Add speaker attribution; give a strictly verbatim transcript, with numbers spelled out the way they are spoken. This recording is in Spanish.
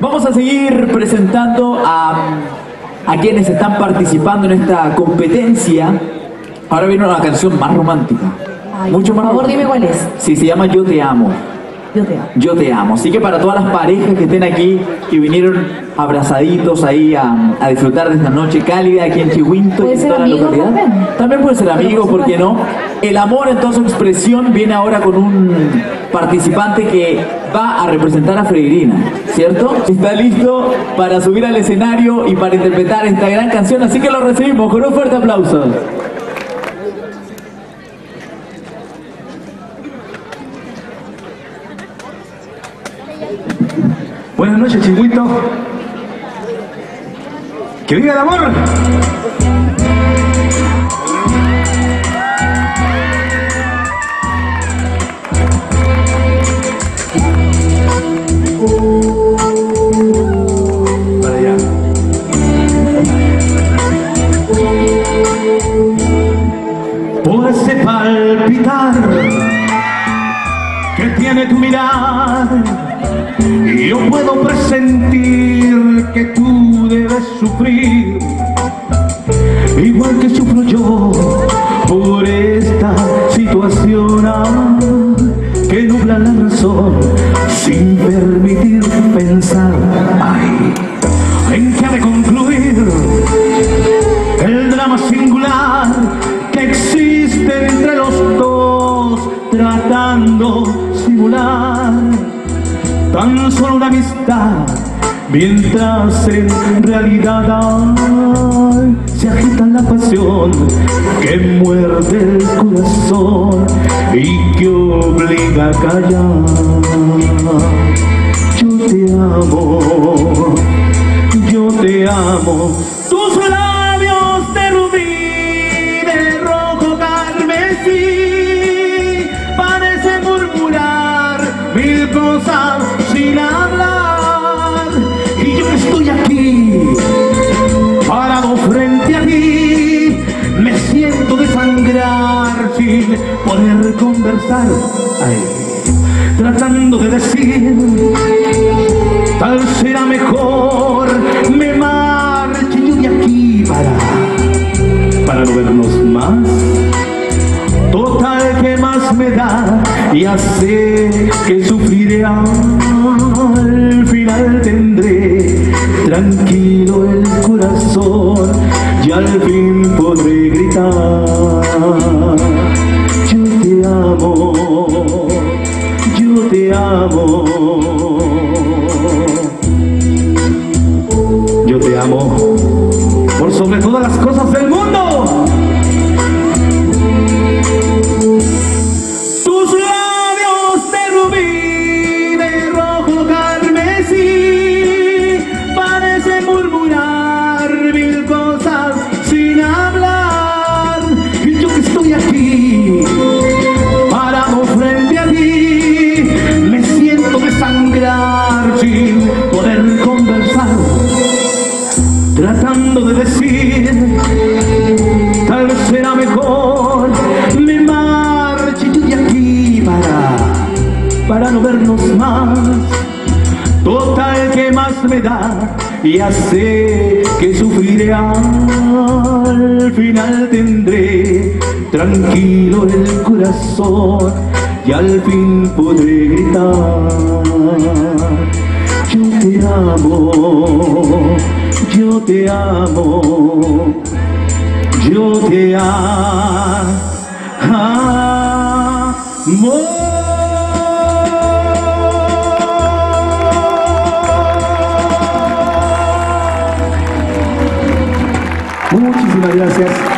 Speaker 1: Vamos a seguir presentando a, a quienes están participando en esta competencia. Ahora viene una canción más romántica.
Speaker 2: Ay,
Speaker 1: Mucho más
Speaker 2: por favor,
Speaker 1: romántica.
Speaker 2: dime cuál es.
Speaker 1: Sí, se llama Yo Te Amo.
Speaker 2: Yo te amo.
Speaker 1: Yo Te Amo. Así que para todas las parejas que estén aquí, que vinieron abrazaditos ahí a, a disfrutar de esta noche cálida aquí en Chihuinto y
Speaker 2: ¿Puede
Speaker 1: en
Speaker 2: ser
Speaker 1: toda la
Speaker 2: amigos
Speaker 1: localidad.
Speaker 2: también?
Speaker 1: También puede ser
Speaker 2: Pero
Speaker 1: amigos,
Speaker 2: por
Speaker 1: ¿por qué no? El amor en toda su expresión viene ahora con un participante que va a representar a Freirina, ¿cierto? Está listo para subir al escenario y para interpretar esta gran canción, así que lo recibimos con un fuerte aplauso.
Speaker 3: Buenas noches, Chihuito. ¡Que viva el amor! Para allá. Por ese palpitar que tiene tu mirar, yo puedo presentir que tú debes sufrir, igual que sufro yo por esta situación ah, que nubla la razón sin permitir pensar ay, en qué ha de concluir el drama singular que existe entre los dos, tratando simular tan solo una amistad, mientras en realidad ay, se agita la pasión que muerde el corazón y que obliga a callar. Yo te amo, yo te amo. Tus labios de rubí, de rojo carmesí, parecen murmurar mil cosas sin hablar, y yo estoy aquí, parado frente a ti, me siento desangrar sin poder conversar, ay, tratando de decir, tal será mejor, me marche yo de aquí para, para no vernos más. Total, que más me da, ya sé que sufriré, al final tendré tranquilo el corazón y al fin podré gritar. Yo te amo, yo te amo, yo te amo por sobre todas las cosas del mundo. Sin poder conversar, tratando de decir, tal vez será mejor, me marche yo de aquí para, para no vernos más. Total, que más me da, ya sé que sufriré, al final tendré tranquilo el corazón y al fin podré gritar. Yo te amo, yo te amo, yo te amo. Muchísimas gracias.